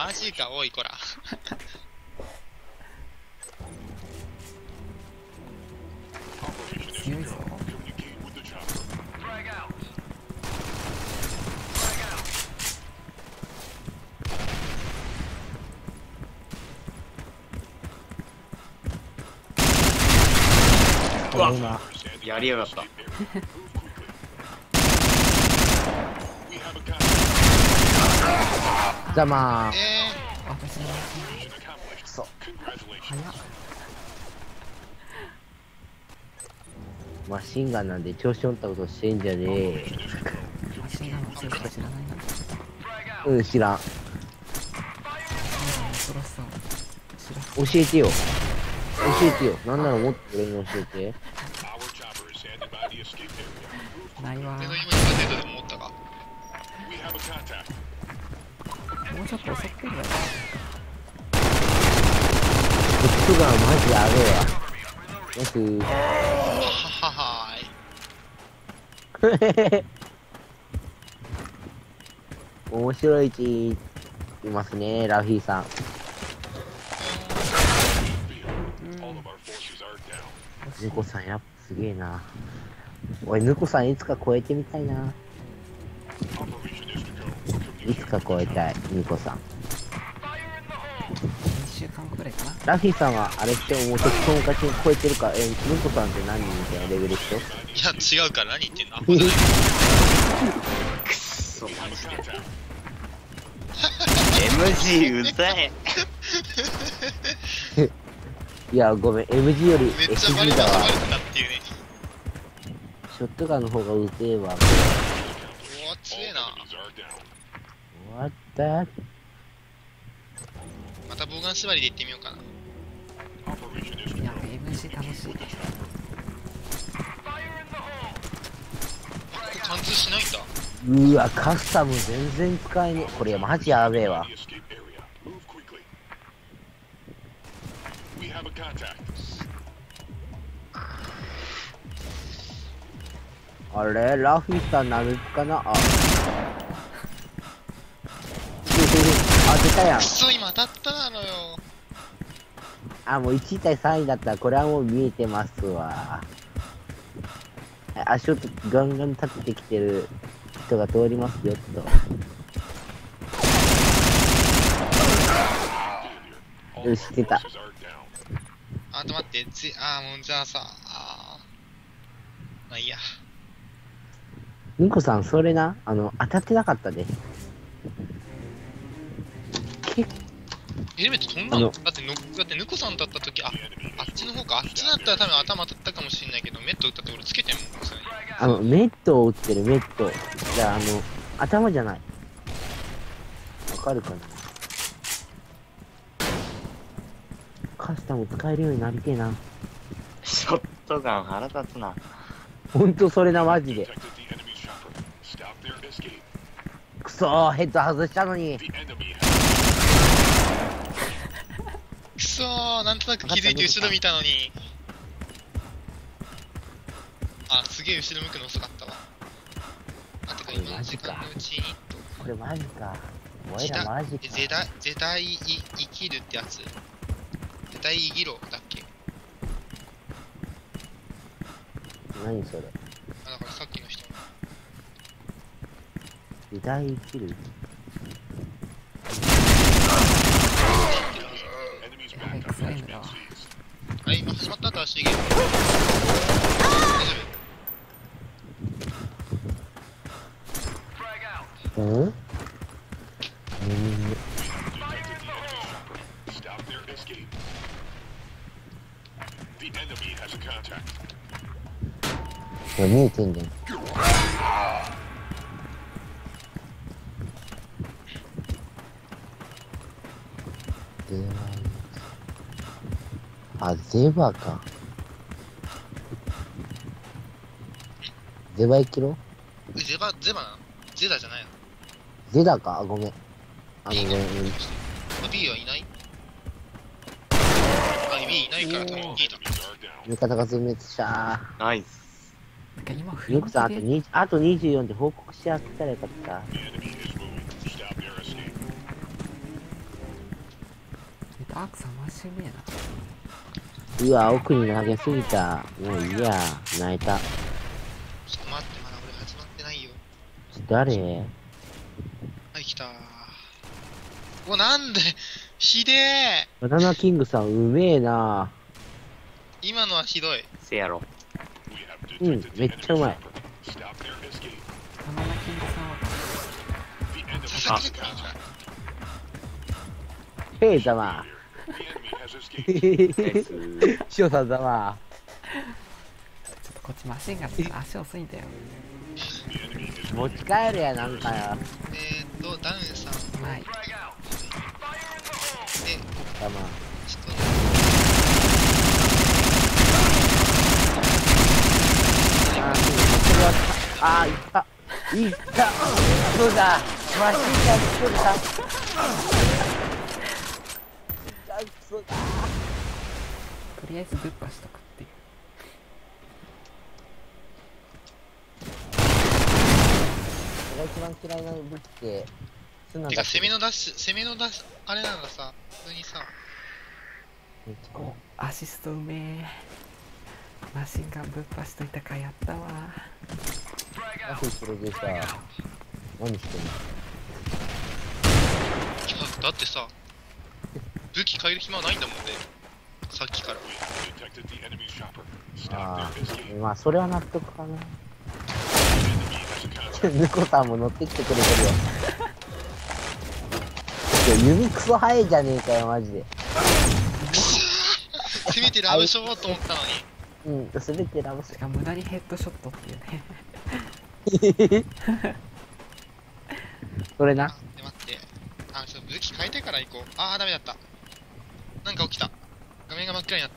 マジか、おいこら。 強いぞ。 うわ、 今やりやがった。 ざまー私のくそ早っ。 マシンガンなんで調子乗ったことしてんじゃねえ。 マシンガンの強さ知らないな。 うん知らん。 マシンガンの恐ろしさを知らん。 教えてよ教えてよ。なんならもっと俺に教えて。 ないわ。 俺の今今デートでも思ったか。 もうちょっと遅く来るわよ。 僕がマジやべえわ。よくはははーい。 面白いちいますね、ラフィーさん。ぬこさんやっぱすげえな。おい、ぬこさんいつか超えてみたいな。いつか超えたい、ぬこさん。 2週間後くらいかな。 ラフィーさんはあれしてももうと友達に超えてるから、ぬこさんって何人みたいなレベルでしょ。 いや違うから何言ってんの。アホじゃないくっそ、マジで。MG うざい。 いや、ごめん、MG よりめっちゃバレ SG だわ。 たバレたっていうね。 ショットガンの方がうぜえわ。 うわ強えな。 終わったまた棒眼縛りで行ってみようかな。 いや、MC 楽しい。 これ貫通しないんだ。 うわ、カスタム全然使えねえ。これマジやべえわ。あれラフィーさんなるかなあ。当てたやんく。そ今当たったのよ。 あ、もう1対3位だったらこれはもう見えてますわ。足音ガンガン立ててきてる人が通りますよと。よし、出た。 あと待って、もうじゃあさ、まあいいや。 ニコさん、それな、当たってなかったで。 ヘルメット飛んだのだってヌコさんだった時、あっちの方か。あっちだったら多分頭当たったかもしれないけど、メット打ったって俺つけてんもん、それ。 メットを打ってる、メット。じゃあ、頭じゃない。わかるかな。カスタム使えるようになりてえな。 ショットガン腹立つな。 ほんとそれな、マジで。くそー、ヘッド外したのに。 くそー、なんとなく気づいて後ろ見たのに。すげえ後ろ向くの遅かったわ。てか今の時間のうちにこれマジか。おいらマジか。 ゼダイ生きるってやつ。ゼダイ生きろだっけ。 何それ。 だからさっきの人。 時代生きる。 はい、臭いんだわ。 今始まった新しいゲーム。大丈夫？ うん？見えてんじゃん。ゼバか。ゼバ生きろ？ ゼバな？ゼダじゃないの？ ゼダか、ごめん。ごめん。 B はいない？B いないから多分 B だ。 味方が全滅した。 ナイス。 なんか今フよくさ、 であと24で報告し合ったらよかった。 ダークさんマジうめえな。 うわ、奥に投げすぎた。もういいや。泣いた。 ちょっと待って、まだ俺始まってないよ。 誰？ はい来たー。なんでひでえ。 バナナキングさん、うめえな。 今のはひどい。 せやろ。 うん、めっちゃうまい。 バナナキングさんは佐々木だからじゃん。 へい、ざま。 ナイス。 塩さんざま。 ちょっとこっちマシンガンだから足遅いんだよ。 持ち帰るや、なんかよ。 ダウンさん。 うまい。 で、 ざま。 ちょっと、 いった。いった。そうだ。マシンガン作った。そうだ。 とりあえずぶっ破しとくっていう。 俺が一番嫌いな武器って砂だてか攻めのダッシュ、あれならさ、普通にさ、 お、アシストうめえ。マシンガンぶっ破しといたかやったわ。 アフプロデューサー何してんの？ だってさ、武器変える暇はないんだもんね。さっきから。 ああ、まあそれは納得かな。ヌコさんも乗ってきてくれてるよ。弓クソ速いじゃねえかよ、マジで。 せめてラブショーと思ったのに。 うん、すべてラブシしかも無駄にヘッドショットっていうね。 それな。 待って。ちょっと武器変えてから行こう。ダメだった。なんか起きた。画面が真っ暗になった。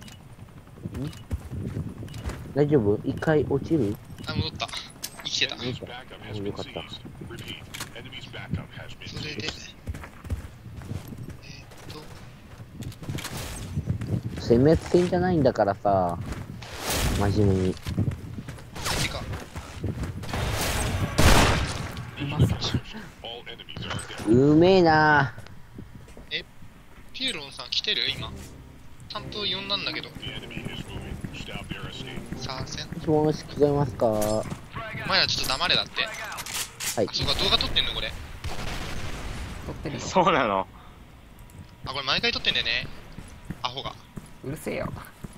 大丈夫？一回落ちる？ 戻った。生きてた。 よかった。 それで、 殲滅戦じゃないんだからさ、真面目に。 てか、 うまさ。 うめえな。 ピエロンさん来てる今。担当呼んだんだけど。さあ、 もしもし、聞こえますか？ お前らちょっと黙れだって。 はい。 そうか、動画撮ってんのこれ。 撮ってるよ。 そうなの。 これ毎回撮ってんだよね。アホが。 うるせえよ。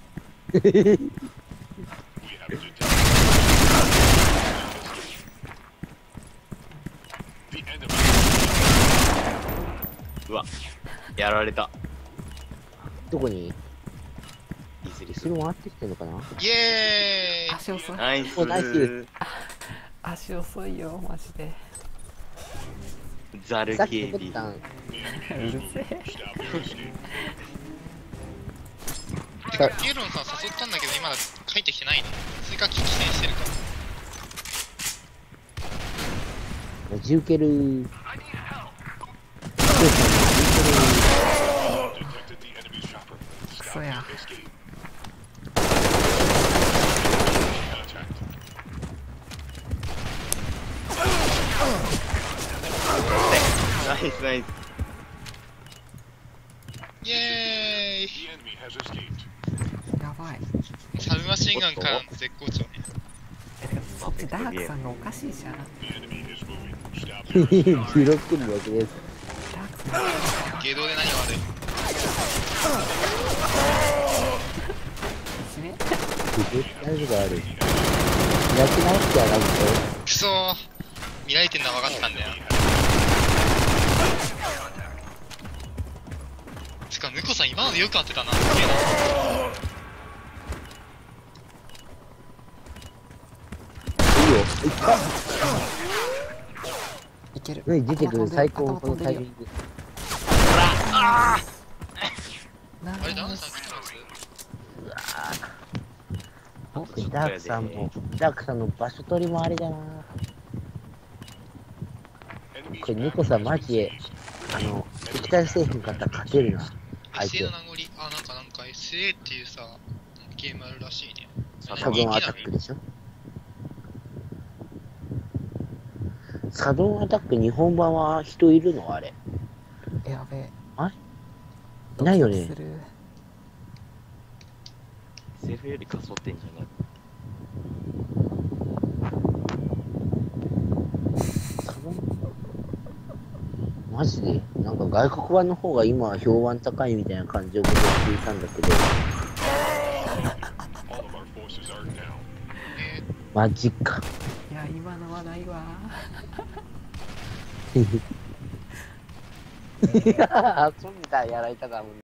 うわ、やられた。 どこに？ いずれ後ろ回ってきてんのかな？ イエーイ。 足遅い。 ナイスおナイス。 足遅いよ、マジで。 ザルさっき警備。 う撮ったん。 るせえ。 てか、ピエロンさん誘ったんだけど、今だ帰ってきてないの。追加機器戦してるから。 マジウケる。 クソや。 ナイスナイス。 イエーイ。 やばい。 サブマシンガンからの絶好調ね。 そっちダークさんがおかしいじゃん。 拾ってるわけです。 ダークさん。 下道で何が悪い。 死ね。 大丈夫ある。開き直してやがると。 くそー。見られてんのは分かったんだよ。つか、ヌコさん今までよく当てたな。すげえな。 いいよ。いった。 いける。 上に出てくる最高のこのタイミング。 あれ、ダウンさん来てます？ 僕、ダークさんも、ダークさんの場所取りもあれだな。これ、ニコさんマジで、液体製品買ったら勝てるな。相 SA 手の。名残。なんか SA っていうさ、ゲームあるらしいね。 サドンアタックでしょ。サドンアタック日本版は人いるのあれ。 やべえ。 あドないよねキドキする。 セフよりかそってんじゃない？ マジでなんか外国版の方が今は評判高いみたいな感じを僕は聞いたんだけど。マジか。 いや今のはないわ。 いやー、遊んだやられただもん。